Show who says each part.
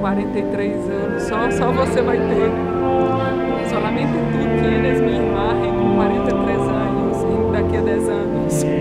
Speaker 1: 43 anos, só você vai ter. Solamente tu tienes, minha irmã, com 43 anos, daqui a 10 anos.